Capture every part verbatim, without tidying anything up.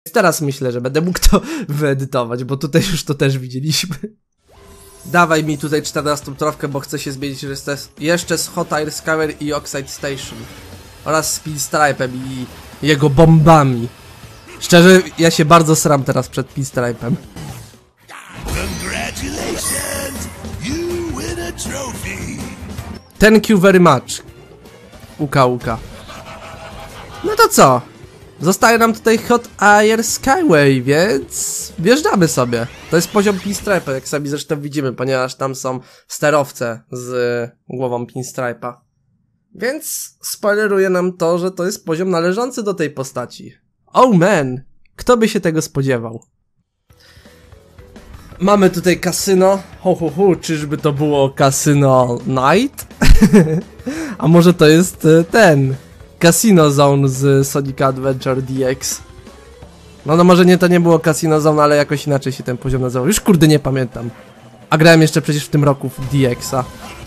Teraz myślę, że będę mógł to wyedytować, bo tutaj już to też widzieliśmy. Dawaj mi tutaj czternastą trofkę, bo chcę się zmienić jeszcze z Hot Air Scour i Oxide Station. Oraz z Pinstripe'em i jego bombami. Szczerze, ja się bardzo sram teraz przed Pinstripe'em. Thank you very much. Uka, uka. No to co? Zostaje nam tutaj Hot Air Skyway, więc wjeżdżamy sobie. To jest poziom Pinstripe'a, jak sami zresztą widzimy, ponieważ tam są sterowce z głową Pinstripe'a. Więc spoileruje nam to, że to jest poziom należący do tej postaci. Oh man! Kto by się tego spodziewał? Mamy tutaj kasyno. Ho, ho, ho, czyżby to było kasyno Night? A może to jest ten... Casino Zone z Sonic Adventure D X. No no może nie, to nie było Casino Zone, ale jakoś inaczej się ten poziom nazywał. Już kurde nie pamiętam. A grałem jeszcze przecież w tym roku w D X-a.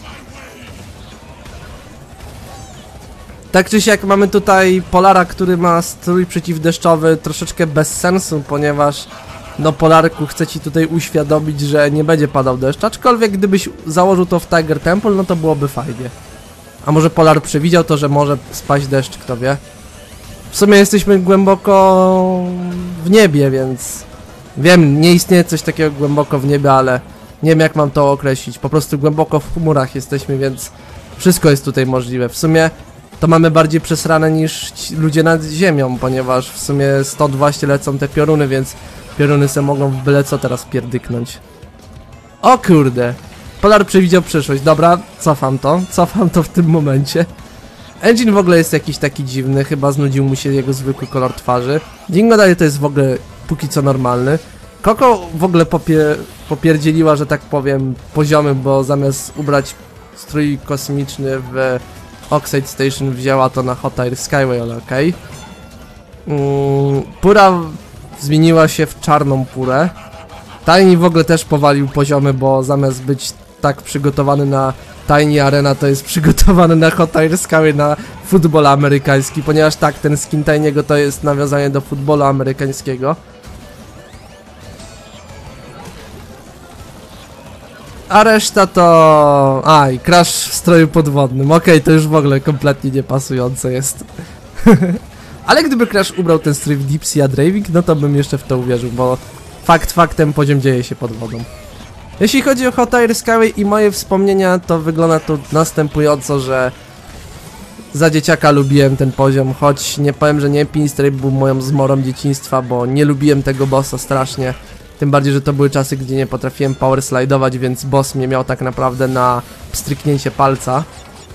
Tak czy siak mamy tutaj Polara, który ma strój przeciwdeszczowy, troszeczkę bez sensu, ponieważ no Polarku chce ci tutaj uświadomić, że nie będzie padał deszcz. Aczkolwiek gdybyś założył to w Tiger Temple, no to byłoby fajnie. A może Polar przewidział to, że może spaść deszcz, kto wie. W sumie jesteśmy głęboko w niebie, więc... Wiem, nie istnieje coś takiego głęboko w niebie, ale nie wiem jak mam to określić. Po prostu głęboko w chmurach jesteśmy, więc wszystko jest tutaj możliwe. W sumie to mamy bardziej przesrane niż ci ludzie nad ziemią, ponieważ w sumie stąd właśnie lecą te pioruny, więc pioruny se mogą w byle co teraz pierdyknąć. O kurde! Polar przewidział przyszłość. Dobra, cofam to. Cofam to w tym momencie. Engine w ogóle jest jakiś taki dziwny. Chyba znudził mu się jego zwykły kolor twarzy. Dingo dalej to jest w ogóle póki co normalny. Coco w ogóle popie popierdzieliła, że tak powiem, poziomy, bo zamiast ubrać strój kosmiczny w Oxide Station wzięła to na Hot Air Skyway, ale okej. Okay. Mm, Pura zmieniła się w czarną purę. Tiny w ogóle też powalił poziomy, bo zamiast być tak przygotowany na Tiny Arena, to jest przygotowany na Hot Air Skyway, na futbol amerykański, ponieważ tak, ten skin Tiny'ego to jest nawiązanie do futbolu amerykańskiego. A reszta to... A, i crash w stroju podwodnym. Okej, okay, to już w ogóle kompletnie niepasujące jest. Ale gdyby Crash ubrał ten strój w Deep Sea Draving, no to bym jeszcze w to uwierzył, bo fakt faktem poziom dzieje się pod wodą. Jeśli chodzi o Hot Air Skyway i moje wspomnienia, to wygląda to następująco, że za dzieciaka lubiłem ten poziom, choć nie powiem, że nie, Pinstripe był moją zmorą dzieciństwa, bo nie lubiłem tego bossa strasznie. Tym bardziej, że to były czasy, gdzie nie potrafiłem power slidować, więc boss mnie miał tak naprawdę na pstryknięcie palca.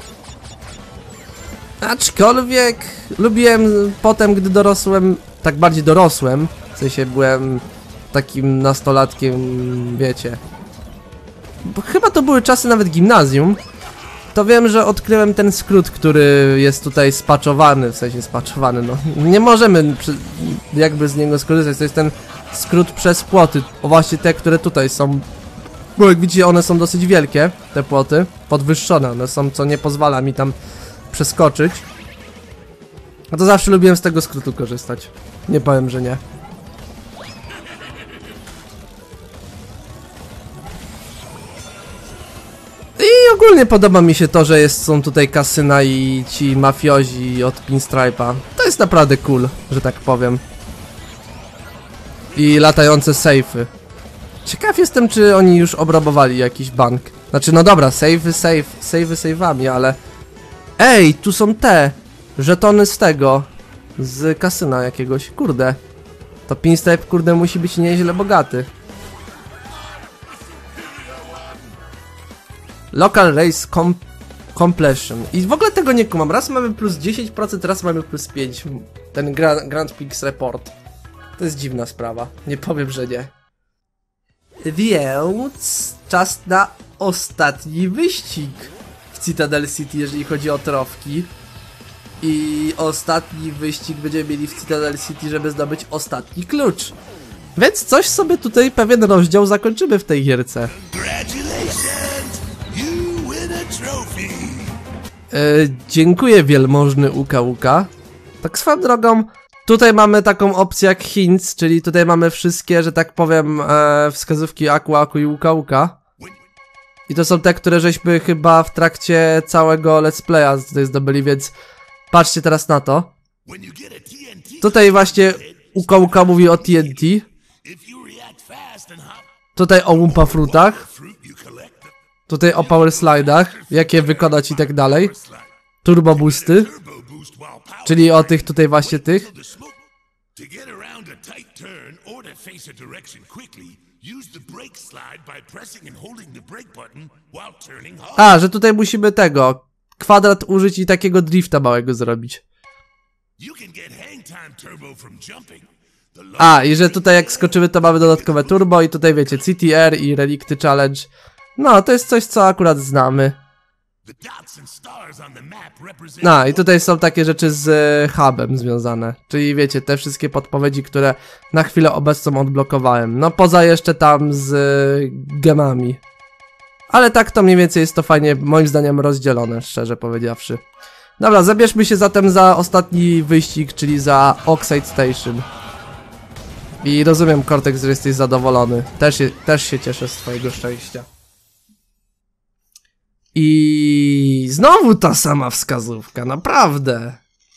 Aczkolwiek lubiłem potem, gdy dorosłem, tak bardziej dorosłem, w sensie byłem takim nastolatkiem, wiecie. Bo chyba to były czasy nawet gimnazjum. To wiem, że odkryłem ten skrót, który jest tutaj spaczowany, w sensie spaczowany, no. Nie możemy jakby z niego skorzystać, to jest ten skrót przez płoty. O właśnie te, które tutaj są. Bo jak widzicie, one są dosyć wielkie, te płoty. Podwyższone one są, co nie pozwala mi tam przeskoczyć. A to zawsze lubiłem z tego skrótu korzystać. Nie powiem, że nie. I ogólnie podoba mi się to, że jest, są tutaj kasyna i ci mafiozi od Pinstripe'a. To jest naprawdę cool, że tak powiem. I latające sejfy. Ciekaw jestem, czy oni już obrabowali jakiś bank. Znaczy, no dobra, sejfy, sejf, sejfy sejfami, ale... Ej, tu są te żetony z tego, z kasyna jakiegoś, kurde. To Pinstripe, kurde, musi być nieźle bogaty. Local Race com Completion. I w ogóle tego nie kumam. Raz mamy plus dziesięć procent, raz mamy plus pięć procent. Ten Grand, Grand Prix Report. To jest dziwna sprawa. Nie powiem, że nie. Więc czas na ostatni wyścig w Citadel City, jeżeli chodzi o trofki. I ostatni wyścig będziemy mieli w Citadel City, żeby zdobyć ostatni klucz. Więc coś sobie tutaj, pewien rozdział zakończymy w tej gierce. E, dziękuję wielmożny Uka Uka. Tak swoją drogą, tutaj mamy taką opcję jak hints, czyli tutaj mamy wszystkie, że tak powiem, e, wskazówki Aku, Aku i Uka Uka. I to są te, które żeśmy chyba w trakcie całego let's playa tutaj zdobyli, więc patrzcie teraz na to. Tutaj właśnie Uka Uka mówi o T N T. Tutaj o Wumpa Fruitach. Tutaj o Power Slidach, jak je wykonać i tak dalej. Turbo Boosty. Czyli o tych tutaj właśnie tych. A, że tutaj musimy tego kwadrat użyć i takiego drifta małego zrobić. A, i że tutaj jak skoczymy, to mamy dodatkowe turbo i tutaj wiecie, C T R i Relikty Challenge. No, to jest coś, co akurat znamy. No, i tutaj są takie rzeczy z y, hubem związane. Czyli wiecie, te wszystkie podpowiedzi, które na chwilę obecną odblokowałem. No, poza jeszcze tam z y, gemami. Ale tak to mniej więcej jest to fajnie, moim zdaniem, rozdzielone, szczerze powiedziawszy. Dobra, zabierzmy się zatem za ostatni wyścig, czyli za Oxide Station. I rozumiem, Cortex, że jesteś zadowolony. Też, je, też się cieszę z twojego szczęścia. I znowu ta sama wskazówka, naprawdę.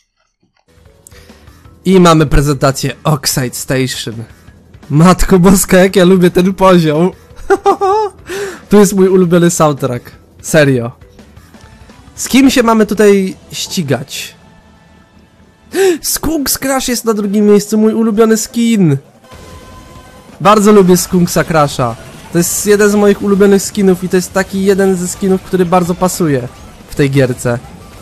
I mamy prezentację Oxide Station. Matko boska, jak ja lubię ten poziom. Tu jest mój ulubiony soundtrack. Serio. Z kim się mamy tutaj ścigać? Skunks Crash jest na drugim miejscu, mój ulubiony skin. Bardzo lubię Skunksa Crasha. To jest jeden z moich ulubionych skinów i to jest taki jeden ze skinów, który bardzo pasuje w tej gierce.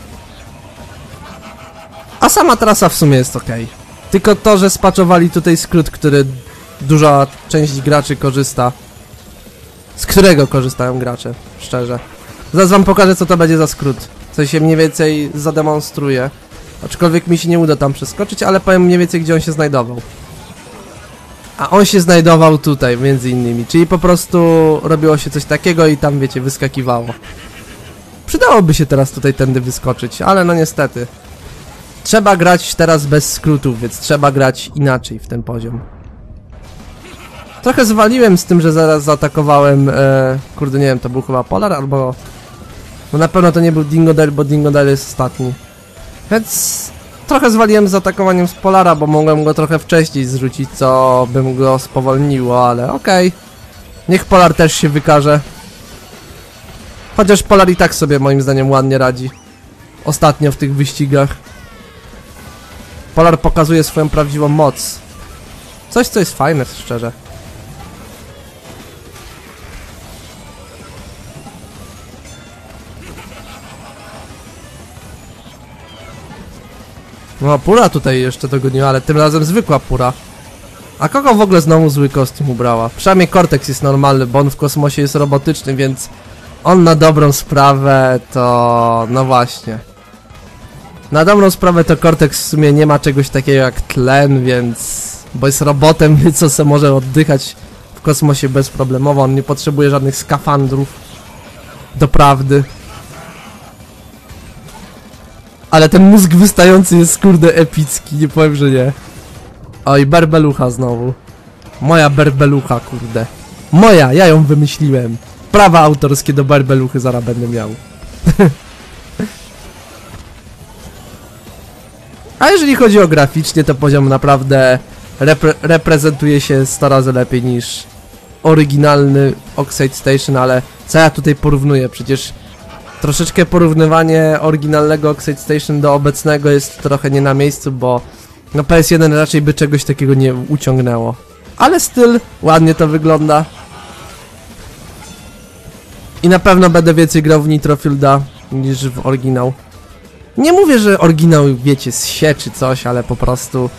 A sama trasa w sumie jest ok. Tylko to, że spaczowali tutaj skrót, który duża część graczy korzysta. Z którego korzystają gracze, szczerze. Zaraz wam pokażę, co to będzie za skrót. Co się mniej więcej zademonstruje. Aczkolwiek mi się nie uda tam przeskoczyć, ale powiem mniej więcej, gdzie on się znajdował. A on się znajdował tutaj, między innymi. Czyli po prostu robiło się coś takiego i tam, wiecie, wyskakiwało. Przydałoby się teraz tutaj tędy wyskoczyć, ale no niestety. Trzeba grać teraz bez skrótów, więc trzeba grać inaczej w ten poziom. Trochę zwaliłem z tym, że zaraz zaatakowałem, e, kurde nie wiem, to był chyba Polar albo... No na pewno to nie był Dingodile, bo Dingodile jest ostatni. Więc trochę zwaliłem z atakowaniem z Polara, bo mogłem go trochę wcześniej zrzucić, co bym go spowolniło, ale okej. Okay. Niech Polar też się wykaże. Chociaż Polar i tak sobie moim zdaniem ładnie radzi. Ostatnio w tych wyścigach. Polar pokazuje swoją prawdziwą moc. Coś, co jest fajne, szczerze. No, Pura tutaj jeszcze dogoniła, ale tym razem zwykła Pura. A kogo w ogóle znowu zły kostium ubrała? Przynajmniej Cortex jest normalny, bo on w kosmosie jest robotyczny, więc on na dobrą sprawę to... no właśnie. Na dobrą sprawę to Cortex w sumie nie ma czegoś takiego jak tlen, więc... bo jest robotem, więc co se może oddychać w kosmosie bezproblemowo, on nie potrzebuje żadnych skafandrów. Doprawdy. Ale ten mózg wystający jest kurde epicki, nie powiem, że nie. Oj, berbelucha znowu. Moja berbelucha, kurde. Moja, ja ją wymyśliłem. Prawa autorskie do berbeluchy zaraz będę miał. A jeżeli chodzi o graficznie, to poziom naprawdę repre reprezentuje się sto razy lepiej niż oryginalny Oxide Station, ale co ja tutaj porównuję? Przecież troszeczkę porównywanie oryginalnego Oxide Station do obecnego jest trochę nie na miejscu, bo no P S jeden raczej by czegoś takiego nie uciągnęło. Ale styl, ładnie to wygląda. I na pewno będę więcej grał w Nitrofielda niż w oryginał. Nie mówię, że oryginał, wiecie, zsie czy coś, ale po prostu...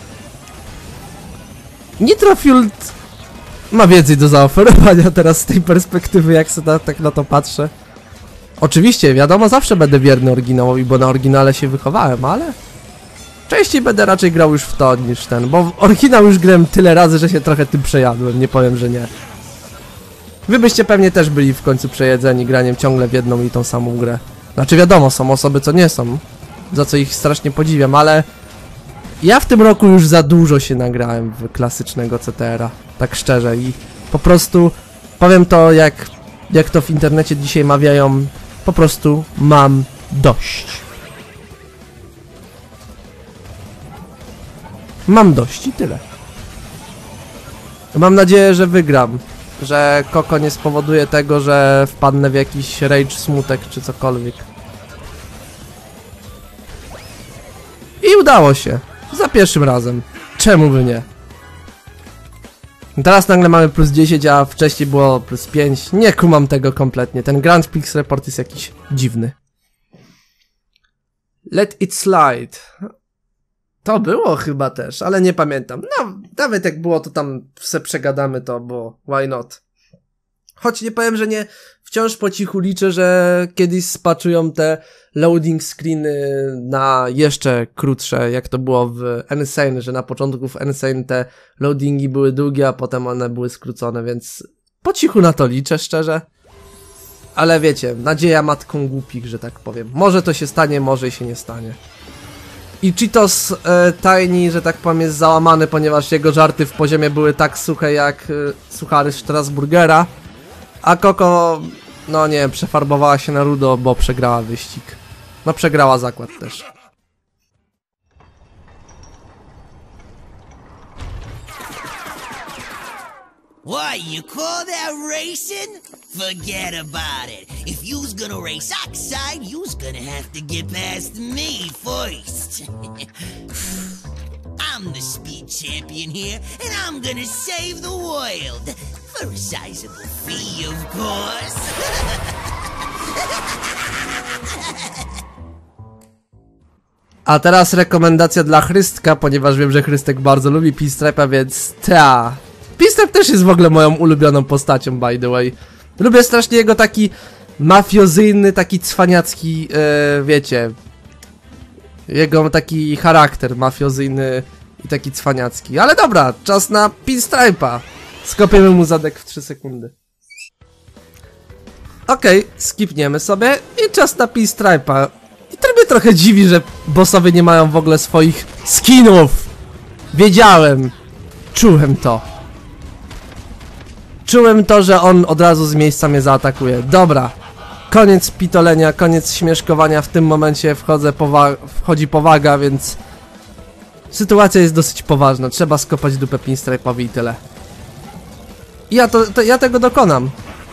Nitrofield ma więcej do zaoferowania teraz z tej perspektywy, jak sobie tak na to patrzę. Oczywiście, wiadomo, zawsze będę wierny oryginałowi, bo na oryginale się wychowałem, ale... częściej będę raczej grał już w to niż ten, bo w oryginał już grałem tyle razy, że się trochę tym przejadłem, nie powiem, że nie. Wy byście pewnie też byli w końcu przejedzeni graniem ciągle w jedną i tą samą grę. Znaczy wiadomo, są osoby, co nie są, za co ich strasznie podziwiam, ale... Ja w tym roku już za dużo się nagrałem w klasycznego C T R a, tak szczerze, i po prostu powiem to jak, jak to w internecie dzisiaj mawiają, po prostu mam dość. Mam dość i tyle. Mam nadzieję, że wygram, że Koko nie spowoduje tego, że wpadnę w jakiś rage, smutek czy cokolwiek. I udało się. Za pierwszym razem. Czemu by nie? Teraz nagle mamy plus dziesięć, a wcześniej było plus pięć. Nie kumam tego kompletnie. Ten Grand Prix Report jest jakiś dziwny. Let it slide. To było chyba też, ale nie pamiętam. No, nawet jak było, to tam se przegadamy to, bo why not? Choć nie powiem, że nie, wciąż po cichu liczę, że kiedyś spatchują te loading screeny na jeszcze krótsze, jak to było w Insane, że na początku w Insane te loadingi były długie, a potem one były skrócone, więc po cichu na to liczę, szczerze. Ale wiecie, nadzieja matką głupich, że tak powiem. Może to się stanie, może i się nie stanie. I Cheetos e, Tiny, że tak powiem, jest załamany, ponieważ jego żarty w poziomie były tak suche jak e, suchary Strasburgera. A Koko, no nie wiem, przefarbowała się na rudo, bo przegrała wyścig. No przegrała zakład też. What, you call that racing? Forget about it. If you's gonna race Oxide, you's gonna have to get past me first. I'm the speed champion here, and I'm gonna save the world. For a sizable fee, of course. A teraz rekomendacja dla Chrystka, ponieważ wiem, że Chrystek bardzo lubi Pinstripe'a, więc ta. Pinstripe też jest w ogóle moją ulubioną postacią, by the way. Lubię strasznie jego taki mafiozyjny, taki cwaniacki, yy, wiecie, jego taki charakter mafiozyjny i taki cwaniacki. Ale dobra, czas na Pinstripe'a. Skopiemy mu zadek w trzy sekundy. Okej, okay, skipniemy sobie i czas na Pinstripe'a. I to mnie trochę dziwi, że bossowie nie mają w ogóle swoich skinów. Wiedziałem. Czułem to. Czułem to, że on od razu z miejsca mnie zaatakuje. Dobra. Koniec pitolenia, koniec śmieszkowania. W tym momencie wchodzę powa wchodzi powaga, więc sytuacja jest dosyć poważna. Trzeba skopać dupę Pinstripe'owi i tyle. I ja, to, to, ja tego dokonam.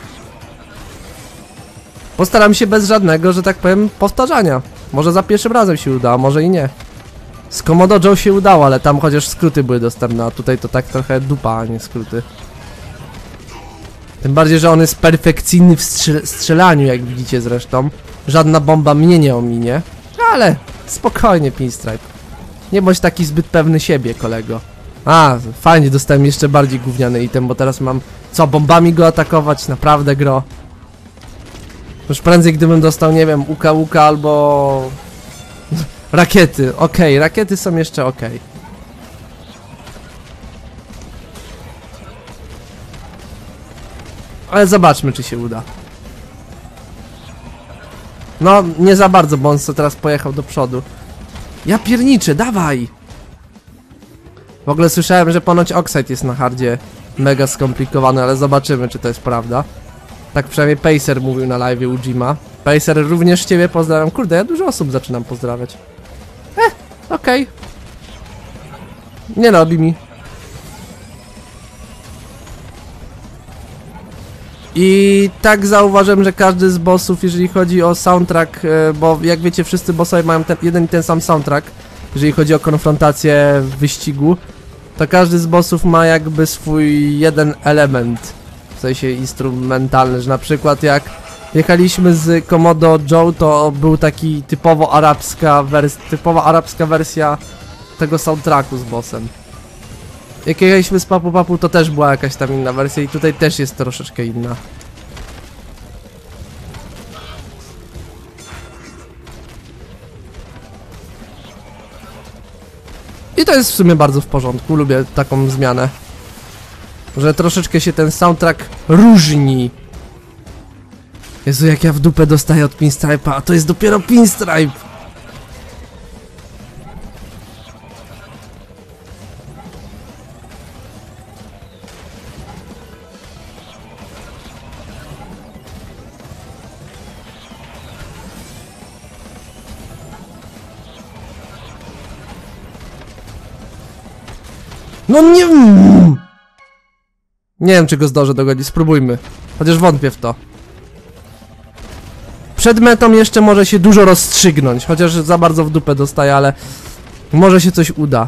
Postaram się bez żadnego, że tak powiem, powtarzania. Może za pierwszym razem się uda, a może i nie. Z Komodo Joe się udało, ale tam chociaż skróty były dostępne, a tutaj to tak trochę dupa, a nie skróty. Tym bardziej, że on jest perfekcyjny w strzel strzelaniu, jak widzicie zresztą. Żadna bomba mnie nie ominie. Ale spokojnie, Pinstripe. Nie bądź taki zbyt pewny siebie, kolego. A, fajnie, dostałem jeszcze bardziej gówniany item, bo teraz mam... Co, bombami go atakować? Naprawdę, gro? Już prędzej, gdybym dostał, nie wiem, uka uka albo... rakiety, okej, okay, rakiety są jeszcze okej. Okay. Ale zobaczmy, czy się uda. No, nie za bardzo, bo on co teraz pojechał do przodu. Ja pierniczę, dawaj! W ogóle słyszałem, że ponoć Oxide jest na hardzie mega skomplikowany, ale zobaczymy, czy to jest prawda. Tak przynajmniej Pacer mówił na live u Jima. Pacer, również ciebie pozdrawiam. Kurde, ja dużo osób zaczynam pozdrawiać. Eh, okej. Okay. Nie robi mi. I tak zauważyłem, że każdy z bossów, jeżeli chodzi o soundtrack, bo jak wiecie, wszyscy bossowie mają ten, jeden i ten sam soundtrack, jeżeli chodzi o konfrontację w wyścigu, to każdy z bossów ma jakby swój jeden element, w sensie instrumentalny, że na przykład jak jechaliśmy z Komodo Joe, to był taki typowo arabska wers typowa arabska wersja tego soundtracku z bossem. Jak jechaliśmy z Papu Papu, to też była jakaś tam inna wersja i tutaj też jest troszeczkę inna. I to jest w sumie bardzo w porządku, lubię taką zmianę. Że troszeczkę się ten soundtrack różni. Jezu, jak ja w dupę dostaję od Pinstripe'a, a to jest dopiero Pinstripe! No nie... Nie wiem, czy go zdążę dogonić, spróbujmy. Chociaż wątpię w to. Przed metą jeszcze może się dużo rozstrzygnąć, chociaż za bardzo w dupę dostaję, ale może się coś uda.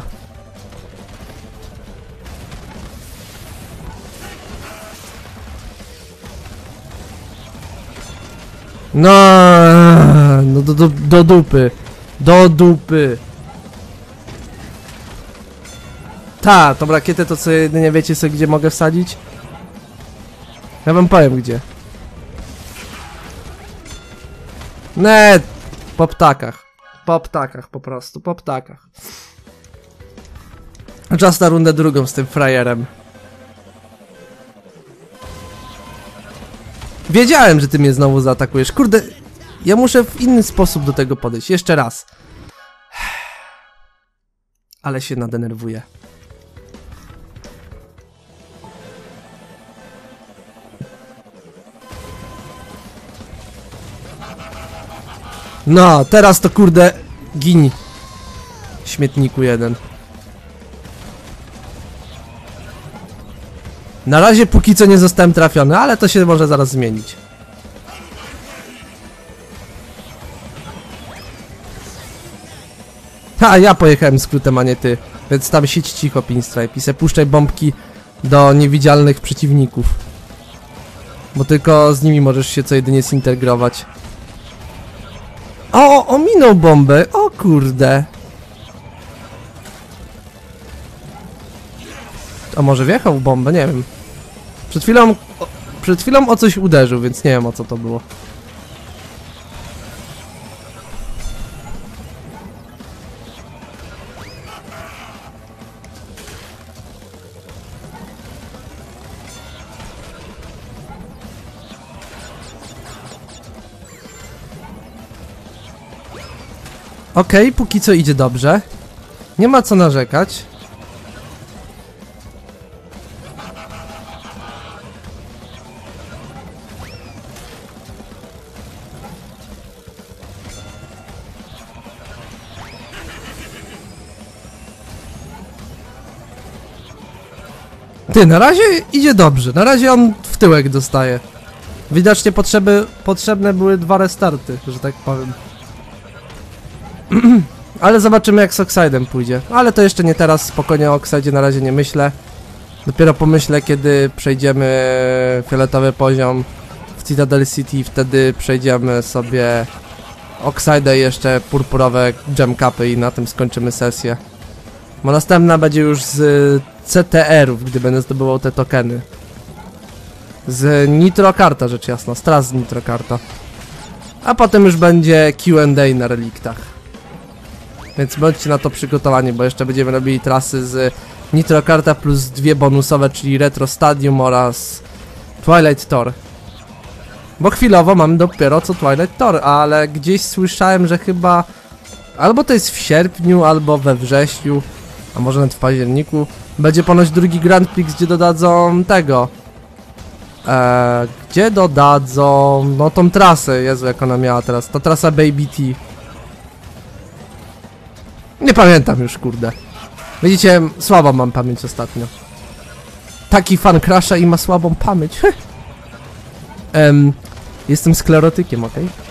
No, no do, do, do dupy. Do dupy. Ta, tą rakietę to co jedynie wiecie sobie gdzie mogę wsadzić? Ja wam powiem gdzie. Nie, po ptakach. Po ptakach po prostu, po ptakach. Czas na rundę drugą z tym frajerem. Wiedziałem, że ty mnie znowu zaatakujesz. Kurde, ja muszę w inny sposób do tego podejść. Jeszcze raz. Ale się nadenerwuję. No, teraz to kurde gin. Śmietniku jeden. Na razie póki co nie zostałem trafiony, ale to się może zaraz zmienić. Ha, ja pojechałem skrótem, a nie ty. Więc tam siedź cicho, Pinstripe, i se puszczaj bombki do niewidzialnych przeciwników. Bo tylko z nimi możesz się co jedynie zintegrować. O, ominął bombę, o kurde. A może wjechał w bombę, nie wiem. Przed chwilą, o, przed chwilą o coś uderzył, więc nie wiem o co to było. Okej, okay, póki co idzie dobrze. Nie ma co narzekać. Ty, na razie idzie dobrze. Na razie on w tyłek dostaje. Widocznie potrzeby, potrzebne były dwa restarty, że tak powiem. Ale zobaczymy jak z Oxidem pójdzie. Ale to jeszcze nie teraz, spokojnie o Oxidzie na razie nie myślę. Dopiero pomyślę, kiedy przejdziemy fioletowy poziom w Citadel City i wtedy przejdziemy sobie Oxide i jeszcze purpurowe gem capy i na tym skończymy sesję. Bo następna będzie już z C T R-ów, gdy będę zdobywał te tokeny. Z Nitrokarta rzecz jasna, stras z Nitrokarta. A potem już będzie Q and A na reliktach. Więc bądźcie na to przygotowani, bo jeszcze będziemy robili trasy z Nitrokarta plus dwie bonusowe, czyli Retro Stadium oraz Twilight Tor. Bo chwilowo mam dopiero co Twilight Tor, ale gdzieś słyszałem, że chyba albo to jest w sierpniu, albo we wrześniu, a może nawet w październiku, będzie ponoć drugi Grand Prix, gdzie dodadzą tego. Eee, gdzie dodadzą, no tą trasę, Jezu jak ona miała teraz, ta trasa Baby T. Nie pamiętam już, kurde. Widzicie, słabą mam pamięć ostatnio. Taki fan Crasha i ma słabą pamięć. um, jestem sklerotykiem, okej? Okay?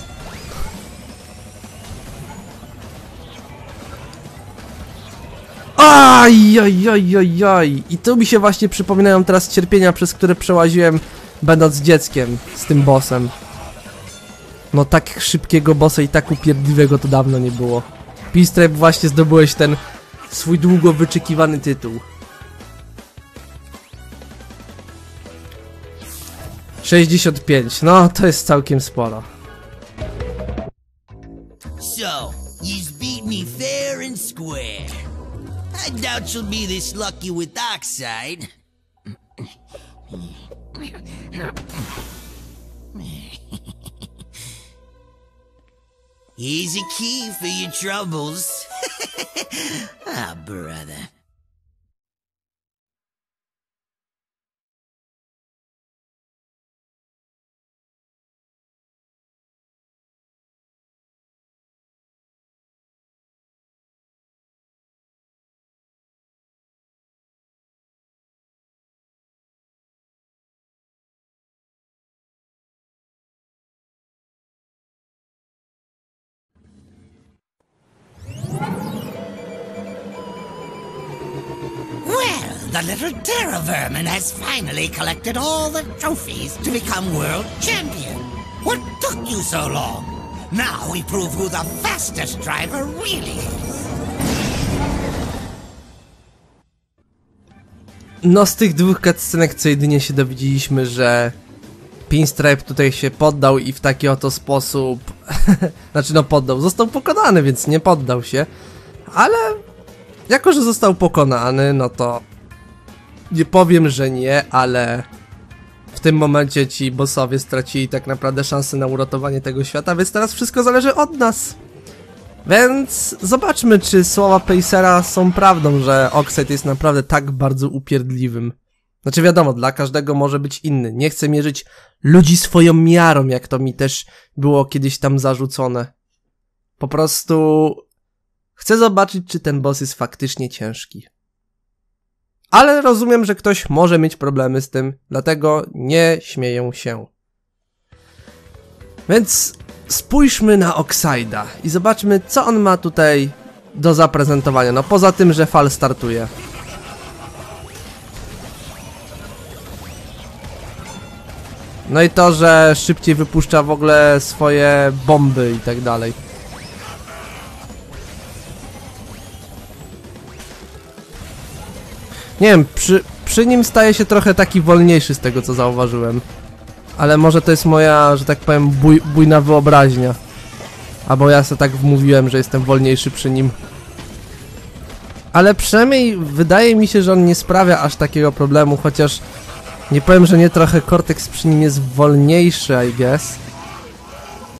Aj, aj, aj, aj, aj. I tu mi się właśnie przypominają teraz cierpienia, przez które przełaziłem, będąc dzieckiem z tym bossem. No tak szybkiego bossa i tak upierdliwego to dawno nie było. Pinstripe, właśnie zdobyłeś ten swój długo wyczekiwany tytuł. sześćdziesiąt pięć, no to jest całkiem sporo. So, you've beat me fair and square. I doubt you'll be this lucky with Oxide. Here's a key for your troubles. Ah, brother. the little terra vermin has finally collected all the trophies to become world champion. What took you so long? Now we prove who the fastest driver really is. No z tych dwóch cutscenek co jedynie się dowiedzieliśmy, że Pinstripe tutaj się poddał i w taki oto sposób... znaczy no poddał, został pokonany, więc nie poddał się. Ale jako, że został pokonany, no to nie powiem, że nie, ale w tym momencie ci bossowie stracili tak naprawdę szansę na uratowanie tego świata, więc teraz wszystko zależy od nas. Więc zobaczmy, czy słowa Pacera są prawdą, że Oxide jest naprawdę tak bardzo upierdliwym. Znaczy wiadomo, dla każdego może być inny. Nie chcę mierzyć ludzi swoją miarą, jak to mi też było kiedyś tam zarzucone. Po prostu chcę zobaczyć, czy ten boss jest faktycznie ciężki. Ale rozumiem, że ktoś może mieć problemy z tym, dlatego nie śmieję się. Więc spójrzmy na Oxide'a i zobaczmy, co on ma tutaj do zaprezentowania. No poza tym, że fal startuje. No i to, że szybciej wypuszcza w ogóle swoje bomby i tak dalej. Nie wiem, przy, przy nim staje się trochę taki wolniejszy z tego, co zauważyłem. Ale może to jest moja, że tak powiem, buj, bujna wyobraźnia. Albo ja sobie tak wmówiłem, że jestem wolniejszy przy nim. Ale przynajmniej wydaje mi się, że on nie sprawia aż takiego problemu, chociaż nie powiem, że nie trochę Cortex przy nim jest wolniejszy, I guess.